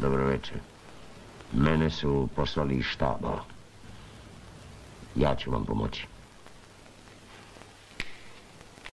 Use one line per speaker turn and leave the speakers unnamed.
Dobro večer. Mene su poslali iz štaba. Ja ću vam pomoći.